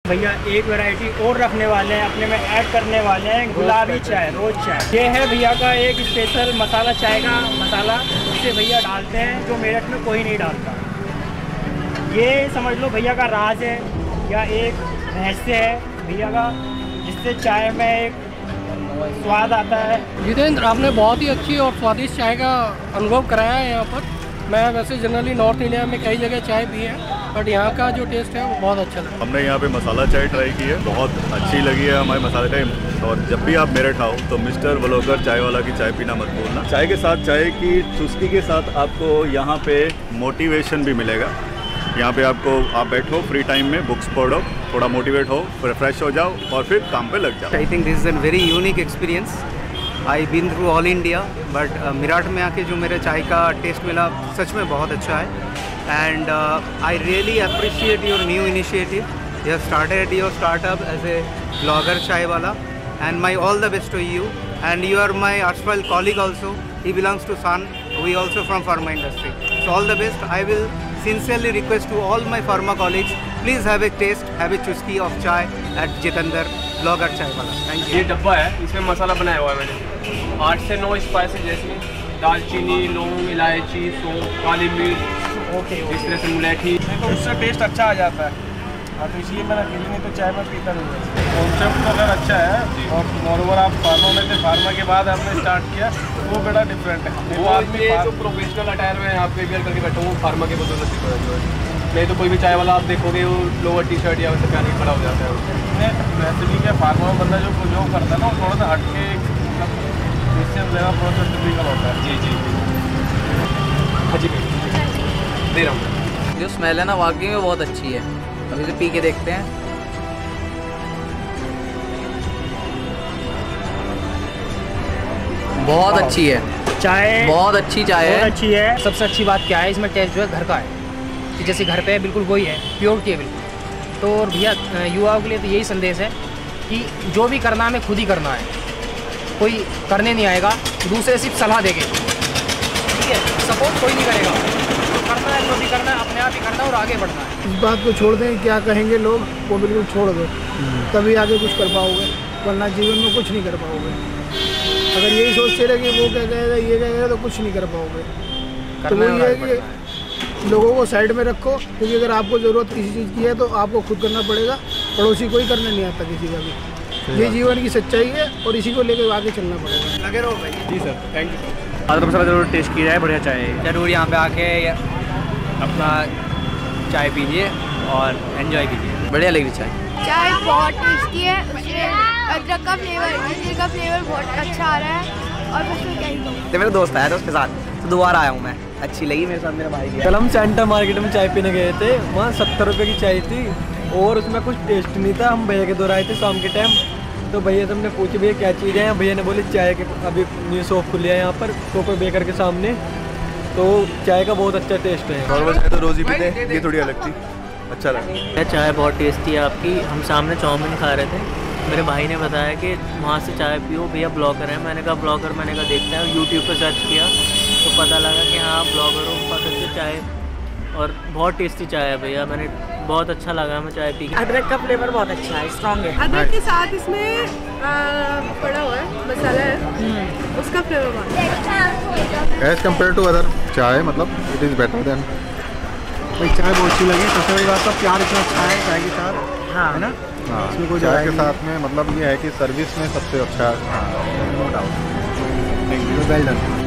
भैया एक वैरायटी और रखने वाले हैं, अपने में ऐड करने वाले हैं, गुलाबी चाय, रोज चाय। ये है भैया का एक स्पेशल मसाला, चाय का मसाला, जिसे भैया डालते हैं जो मेरठ में कोई नहीं डालता। ये समझ लो भैया का राज है, या एक रहस्य है भैया का, जिससे चाय में एक स्वाद आता है। जितेंद्र, आपने बहुत ही अच्छी और स्वादिष्ट चाय का अनुभव कराया है यहाँ पर। मैं वैसे जनरली नॉर्थ इंडिया में कई जगह चाय पी है, बट यहाँ का जो टेस्ट है वो बहुत अच्छा लगा। हमने यहाँ पे मसाला चाय ट्राई की है, बहुत अच्छी लगी है हमारी मसाला चाय। और जब भी आप मेरठ आओ तो मिस्टर व्लॉगर चाय वाला की चाय पीना मत भूलना। चाय के साथ, चाय की चुस्की के साथ आपको यहाँ पे मोटिवेशन भी मिलेगा। यहाँ पे आप बैठो फ्री टाइम में, बुक्स पढ़ो, थोड़ा मोटिवेट हो, रिफ्रेश हो जाओ और फिर काम पे लग जाओ। I think this is an very unique experience. I been through all India, but Meerut में आके जो मेरे चाय का टेस्ट मिला सच में बहुत अच्छा है। And I really appreciate your new initiative. You have started your startup as a blogger chai wala, and my all the best to you. And you are my erstwhile colleague also. He belongs to Sun. We also from pharma industry. So all the best. I will sincerely request to all my pharma colleagues, please have a taste, have a chusky of chai at Jitendra Blogger Chai Wala. Thank you. ये डब्बा है, इसमें मसाला बनाया हुआ है मैंने 8 से 9 spices, जैसे दालचीनी, लौंग, इलायची, सौंफ, काली मिर्च, इस तरह से मुलैठी। तो उससे टेस्ट अच्छा आ जाता है। हाँ, तो इसलिए मेरा फीलिंग है, तो चाय में पीता नहीं है। कॉन्सेप्ट अगर अच्छा है और मोरओवर आप फार्मा में थे, फार्मा के बाद आपने स्टार्ट किया, वो बड़ा डिफरेंट है। वो ये जो प्रोफेशनल अटायर में यहाँ पे वेयर करके बैठा हूँ, फार्मा के बदौलत से नहीं तो कोई भी चाय वाला आप देखोगे वो लोअर टी शर्ट या वैसे पहन के खड़ा हो जाता है। वैसे भी क्या फार्मा में बंदा जो करता है ना, वो थोड़ा सा हट के डिसीजन लेना थोड़ा सा डिफिकल्ट होता है। जी हाँ जी, दे रहा हूँ। जो स्मेल है ना वाकई में बहुत अच्छी है। अभी से पी के देखते हैं। बहुत अच्छी है चाय, बहुत अच्छी चाय है, बहुत अच्छी है। सबसे अच्छी बात क्या है, इसमें टेस्ट जो है घर का है, कि जैसे घर पे है बिल्कुल वही है, प्योरिटी है बिल्कुल। तो भैया युवाओं के लिए तो यही संदेश है कि जो भी करना है हमें खुद ही करना है, कोई करने नहीं आएगा, दूसरे सिर्फ सलाह देंगे, ठीक है, सपोर्ट कोई नहीं करेगा। तो करना है, जो भी करना है अपने आप ही करना है और आगे बढ़ना है। इस बात को छोड़ दें, क्या कहेंगे लोग वो बिल्कुल छोड़ दो, तभी आगे कुछ कर पाओगे, वरना जीवन में कुछ नहीं कर पाओगे। अगर यही सोचते रहे कि वो क्या कहेगा, ये क्या कहेगा, तो कुछ नहीं कर पाओगे। तो वो ये है कि लोगों को साइड में रखो, क्योंकि अगर आपको ज़रूरत किसी चीज़ की है तो आपको खुद करना पड़ेगा, पड़ोसी कोई करने नहीं आता किसी का भी। ये जीवन की सच्चाई है और इसी को लेकर आगे चलना पड़ेगा। लगे रहो भाई। जी सर, थैंक यू। आदर मसाला जरूर टेस्ट किया है, बढ़िया चाय है। जरूर यहाँ पे आके अपना चाय पीजिए और एंजॉय कीजिए। बढ़िया लगी चाय। चाय बहुत टेस्टी है, उसमें अदरक का फ्लेवर, जीरे का फ्लेवर बहुत अच्छा आ रहा है। और बस मैं क्या ही कहूँ। तो मेरा दोस्त आया था उसके साथ, तो दोबारा आया हूँ मैं। अच्छी लगी मेरे साथ, मेरा भाई भी। कल हम सेंटर मार्केट में चाय पीने गए थे, वहाँ 70 रुपये की चाय थी और उसमें कुछ टेस्ट नहीं था। हम भैया के दौर आए थे शाम के टाइम, तो भैया से हमने पूछा भैया क्या चीज़ है। भैया ने बोले चाय के अभी न्यू शॉप खुली है यहाँ पर कोको बेकर के सामने, तो चाय का बहुत अच्छा टेस्ट है। नॉर्मल चाय तो रोज़ ही पीते हैं, ये थोड़ी अलग थी, अच्छा लगा। चाय बहुत टेस्टी है आपकी। हम सामने चाउमीन खा रहे थे, मेरे भाई ने बताया कि वहाँ से चाय पियो, भैया ब्लॉगर है। मैंने कहा ब्लॉगर, मैंने कहा देखते हैं, यूट्यूब पर सर्च किया तो पता लगा कि हाँ ब्लॉगर हो, पता से चाय, और बहुत टेस्टी चाय है भैया। मैंने बहुत अच्छा लगा मैं चाय पी के। अदरक का फ्लेवर बहुत अच्छा है, स्ट्रॉन्ग है। अदरक के साथ इसमें पड़ा हुआ है मसाला है, उसका फ्लेवर बहुत अच्छा है। एज कम्पेयर टू अदर चाय, मतलब इट इज़ बेटर देन। भाई चाय बहुत अच्छी लगी। सबसे बड़ी बात तो प्यार इतना अच्छा है चाय के साथ, हाँ है ना। हाँ, इसमें कोई चाय के साथ में मतलब ये है कि सर्विस में सबसे अच्छा। No doubt. Well done.